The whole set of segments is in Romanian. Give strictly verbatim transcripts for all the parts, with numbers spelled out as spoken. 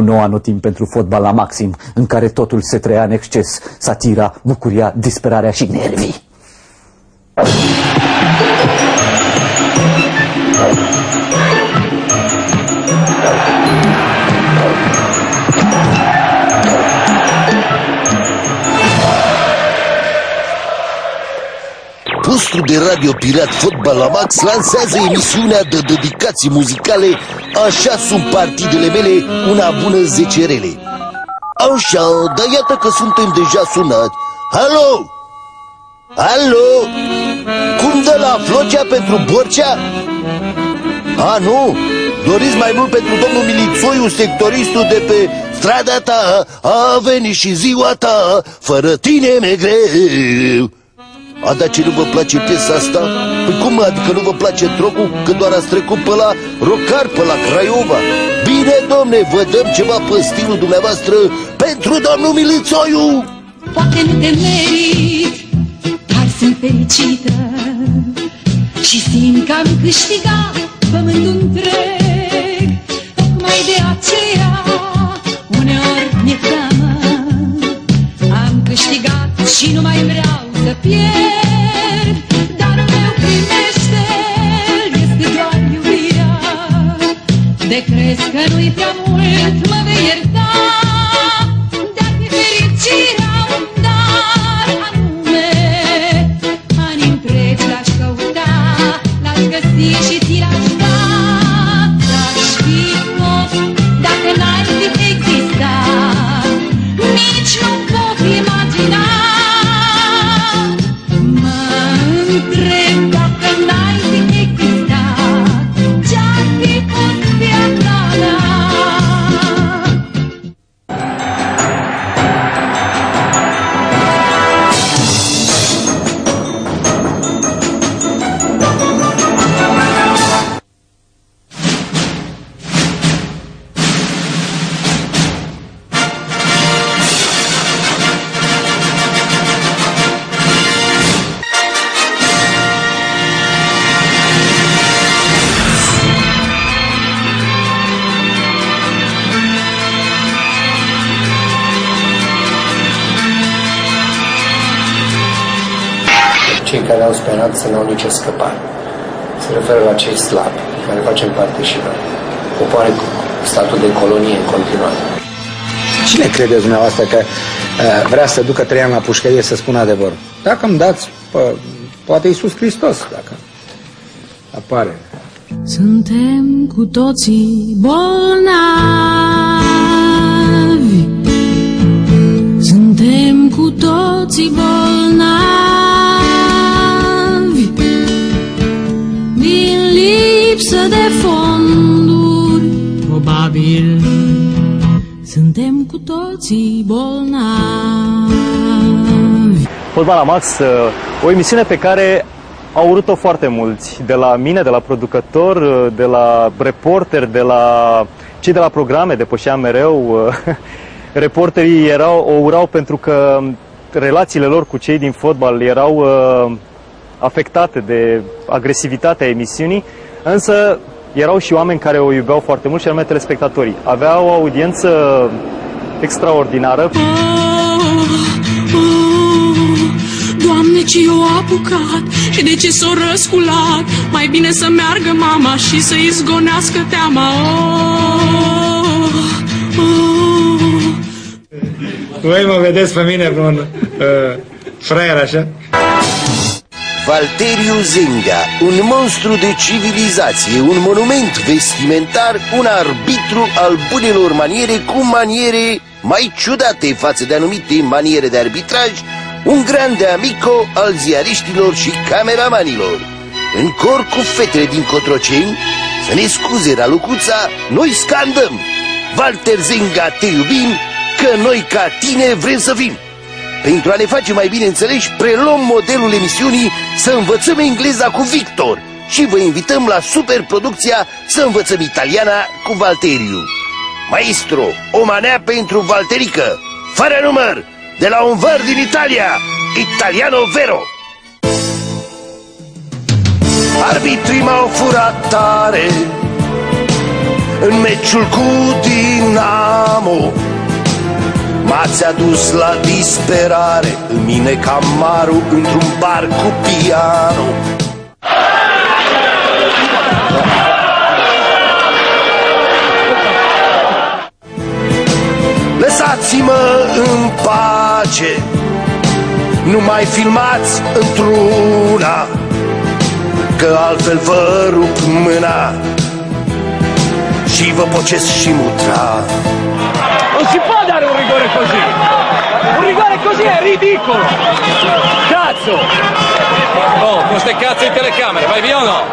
un nou anotimp pentru fotbal la maxim, în care totul se trăia în exces, satira, bucuria, disperarea și nervii. Postul de radio pirat Fotbal la Max lansează emisiunea de dedicații muzicale Așa sunt partidele mele, una bună zece rele. Așa, dar iată că suntem deja sunați. Alo? Alo? Cum dă la Flocea pentru Borcea? A, nu? Doriți mai mult pentru domnul Milițoiu, sectoristul de pe strada ta? A venit și ziua ta, fără tine mi-e greu. A, dar ce, nu vă place piesa asta? Păi cum, adică nu vă place trocul? Că doar ați trecut pe la Rocar, pe la Craiova. Bine, domne, vă dăm ceva pe stilul dumneavoastră pentru domnul Milițoiu. Poate nu te merit, dar sunt fericită și simt că am câștigat pământul întreg. Tocmai de aceea uneori mi-e teamă. Am câștigat și nu mai vreau să pierd. Darul meu primește, este doar iubirea. De crezi că nu-i prea mult, mă vei ierta. Dar mi fericirea un dar anume. Ani întregi l-aș căuta, l-aș găsi și ți l-aș da. Dar-aș fi fost dacă n-ai fi existat. Nici nu pot imagina. Cei care au sperat să n-au nicio scăpare. Se referă la cei slabi, care facem parte și noi. Popoare cu statul de colonie în continuare. Cine credeți dumneavoastră că uh, vrea să ducă trei ani la pușcărie să spună adevărul? Dacă îmi dați, pă, poate Iisus Hristos, dacă apare. Suntem cu toții bolnavi, suntem cu toții bolnavi, din lipsă de fonduri, probabil, suntem cu toții bolnavi. Fotbal la Max, o emisiune pe care au urât-o foarte mulți, de la mine, de la producător, de la reporter, de la cei de la programe, depășeam mereu. Reporterii erau, o urau pentru că relațiile lor cu cei din fotbal erau uh, afectate de agresivitatea emisiunii, însă erau și oameni care o iubeau foarte mult, și anume telespectatorii. Aveau o audiență extraordinară. Doamne, ce i-o apucat și de ce s-o răsculat. Mai bine să meargă mama și să-i zgonească teama. Oh, oh. Voi mă vedeți pe mine vreun uh, fraier așa? Valteriu Zenga, un monstru de civilizație, un monument vestimentar, un arbitru al bunelor maniere cu maniere mai ciudate față de anumite maniere de arbitraj, un grande amico al ziariștilor și cameramanilor. În cor cu fetele din Cotroceni, să ne scuze Ralucuța, noi scandăm: Walter Zenga, te iubim, că noi ca tine vrem să fim. Pentru a ne face mai bine înțeleși, preluăm modelul emisiunii Să învățăm engleza cu Victor și vă invităm la superproducția Să învățăm italiana cu Valteriu. Maestro, o manea pentru Valterică, fără număr, de la un văr din Italia, Italiano Vero. Arbitrii m-au furat tare, în meciul cu Dinamo. M-ați adus la disperare, în mine Camaru într-un bar cu piano. Lăsați-mă în pace, nu mai filmați într-una, că altfel vă rup mâna și vă pocesc și mutra. Non si può dare un rigore così! Un rigore così è ridicolo! Cazzo! Oh, con ste cazzo di telecamere, vai via o no?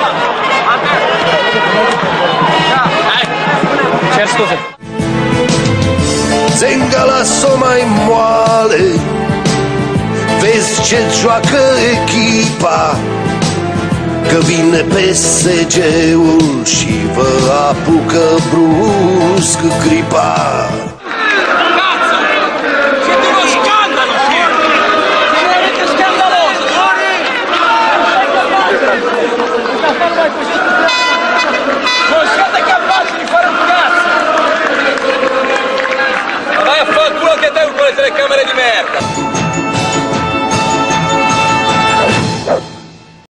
Eh, c'è scusa. Zenga lasă mai moale, vezi ce joacă echipa, că vine P S G-ul și vă apucă brusc gripa.